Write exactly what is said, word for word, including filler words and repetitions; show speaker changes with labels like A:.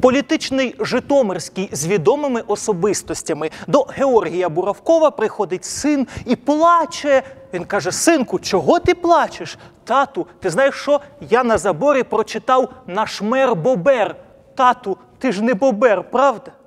A: Політичний Житомирський з відомими особистостями. До Георгія Буравкова приходить син і плаче. Він каже: синку, чого ти плачеш? Тату, ти знаєш що? Я на заборі прочитав «Наш мер Бобер». Тату, ти ж не Бобер, правда?